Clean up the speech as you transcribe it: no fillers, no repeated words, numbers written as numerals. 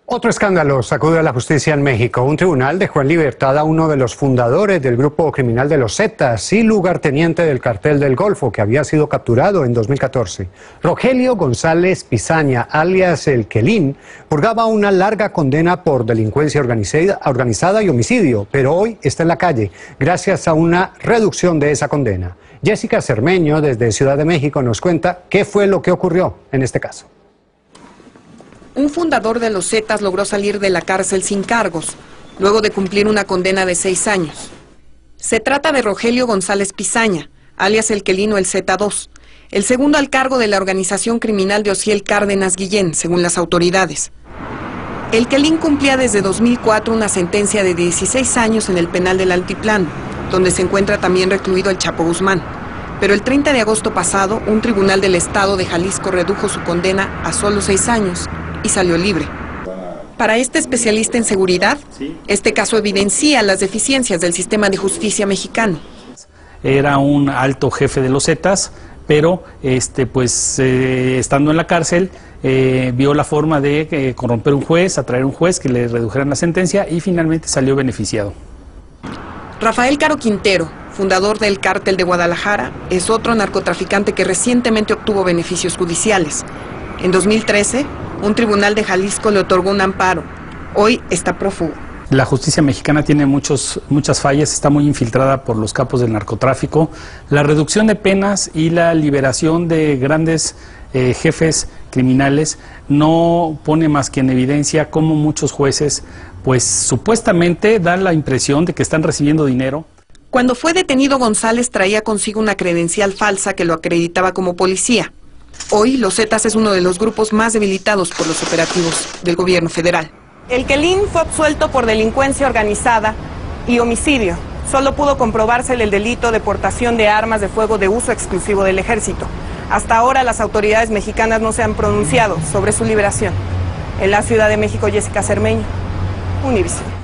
Otro escándalo sacude a la justicia en México. Un tribunal dejó en libertad a uno de los fundadores del grupo criminal de los Zetas y lugarteniente del Cartel del Golfo, que había sido capturado en 2014. Rogelio González Pizaña, alias El Quelín, purgaba una larga condena por delincuencia organizada y homicidio, pero hoy está en la calle, gracias a una reducción de esa condena. Jessica Cermeño, desde Ciudad de México, nos cuenta qué fue lo que ocurrió en este caso. Un fundador de los Zetas logró salir de la cárcel sin cargos, luego de cumplir una condena de 6 años. Se trata de Rogelio González Pizaña, alias El Quelín o el Z2, el segundo al cargo de la organización criminal de Osiel Cárdenas Guillén, según las autoridades. El Quelín cumplía desde 2004 una sentencia de 16 años en el penal del Altiplano, donde se encuentra también recluido el Chapo Guzmán. Pero el 30 de agosto pasado, un tribunal del estado de Jalisco redujo su condena a solo 6 años y salió libre. Para este especialista en seguridad, este caso evidencia las deficiencias del sistema de justicia mexicano. Era un alto jefe de los Zetas, pero estando en la cárcel vio la forma de corromper un juez, atraer un juez que le redujeran la sentencia y finalmente salió beneficiado. Rafael Caro Quintero, fundador del Cártel de Guadalajara, es otro narcotraficante que recientemente obtuvo beneficios judiciales. En 2013, un tribunal de Jalisco le otorgó un amparo. Hoy está prófugo. La justicia mexicana tiene muchas fallas, está muy infiltrada por los capos del narcotráfico. La reducción de penas y la liberación de grandes jefes criminales no pone más que en evidencia cómo muchos jueces, pues supuestamente dan la impresión de que están recibiendo dinero. Cuando fue detenido, González traía consigo una credencial falsa que lo acreditaba como policía. Hoy, los Zetas es uno de los grupos más debilitados por los operativos del gobierno federal. El Quelín fue absuelto por delincuencia organizada y homicidio. Solo pudo comprobarse el delito de portación de armas de fuego de uso exclusivo del ejército. Hasta ahora las autoridades mexicanas no se han pronunciado sobre su liberación. En la Ciudad de México, Jessica Cermeño, Univisión.